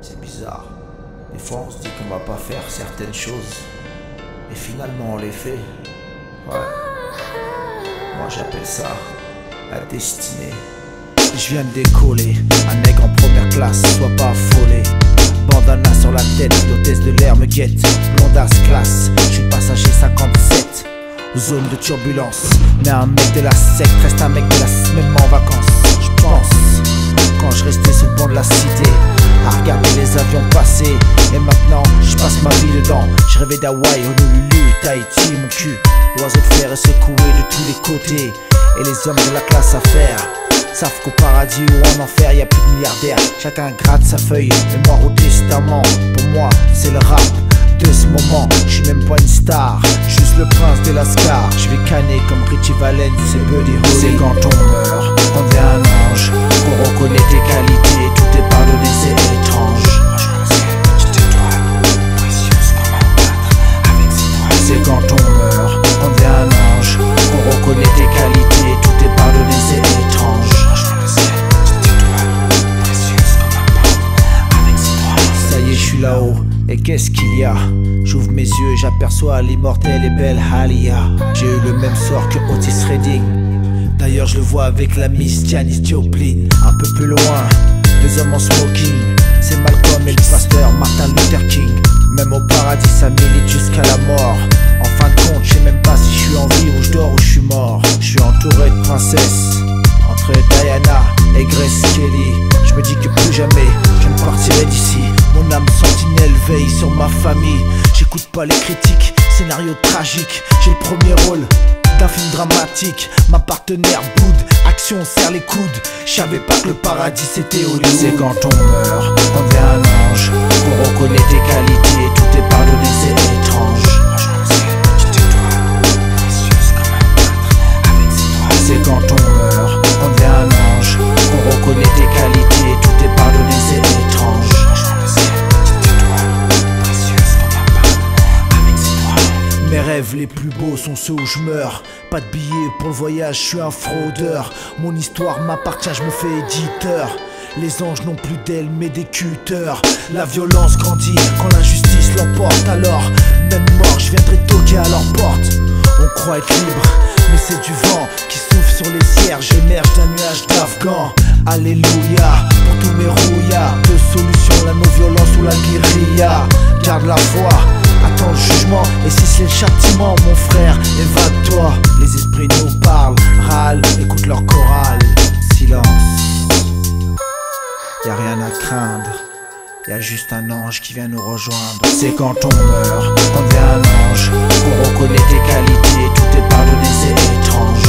C'est bizarre. Des fois on se dit qu'on va pas faire certaines choses et finalement on les fait. Ouais. Moi j'appelle ça la destinée. Je viens de décoller, un nègre en première classe, sois pas affolé. Bandana sur la tête, l'hôtesse de l'air me guette. Blondasse classe, je suis passager 57. Zone de turbulence, mais un mec de la secte reste un mec de la même en vacances. Je pense, quand je restais sur le banc de la cité, à regarder les avions passer. Et maintenant, je passe ma vie dedans. Je rêvais d'Hawaï, Honolulu, Tahiti, mon cul. L'oiseau de fer est secoué de tous les côtés. Et les hommes de la classe à faire savent qu'au paradis ou en enfer, y a plus de milliardaires. Chacun gratte sa feuille, mémoire au testament. Pour moi, c'est le rap de ce moment. Je suis même pas une star, juste le prince des lascars. Je vais canner comme Richie Valens et Buddy Holly. C'est quand on meurt, on devient un ange, qu'on reconnaît tes qualités, tout est pardonné, c'est étrange. C'est quand on meurt, on devient un ange, qu'on reconnaît tes qualités, tout est pardonné, c'est étrange. Ça y est, je suis là-haut, et qu'est-ce qu'il y a? J'ouvre mes yeux, j'aperçois l'immortelle et belle Halia. J'ai eu le même sort que Otis Redding. D'ailleurs je le vois avec la Miss Janis Joplin. Un peu plus loin, deux hommes en smoking, c'est Malcolm et le pasteur Martin Luther King. Même au paradis ça milite jusqu'à la mort. En fin de compte, je sais même pas si je suis en vie ou je dors ou je suis mort. Je suis entouré de princesses, entre Diana et Grace Kelly. Je me dis que plus jamais je ne partirai d'ici. Mon âme sentinelle veille sur ma famille. J'écoute pas les critiques, scénario tragique. J'ai le premier rôle d'un film dramatique. Ma partenaire boude, action serre les coudes. J'savais pas que le paradis c'était Hollywood. C'est quand on meurt, on devient un ange, qu'on reconnaît tes qualités, tout est pardonné, c'est étrange. C'est quand on meurt, on devient un ange, qu'on reconnaît tes qualités, tout est pardonné, c'est étrange. Mes rêves les plus beaux sont ceux où je meurs. Pas de billets pour le voyage, je suis un fraudeur. Mon histoire m'appartient, je me fais éditeur. Les anges n'ont plus d'ailes mais des cutters. La violence grandit quand l'injustice l'emporte. Alors, même mort, je viendrai toquer à leur porte. On croit être libre, mais c'est du vent qui souffle sur les cierges. J'émerge d'un nuage d'Afghans. Alléluia, pour tous mes rouillards. Deux solutions, la non-violence ou la guérilla. Garde la foi, attends le jugement. Et si c'est le châtiment, mon frère, évade-toi. Les esprits nous parlent, râlent, écoute leur chorale. Silence, y'a rien à craindre, y'a juste un ange qui vient nous rejoindre. C'est quand on meurt, on devient un ange, qu'on reconnaît tes qualités, tout est pardonné, c'est étrange.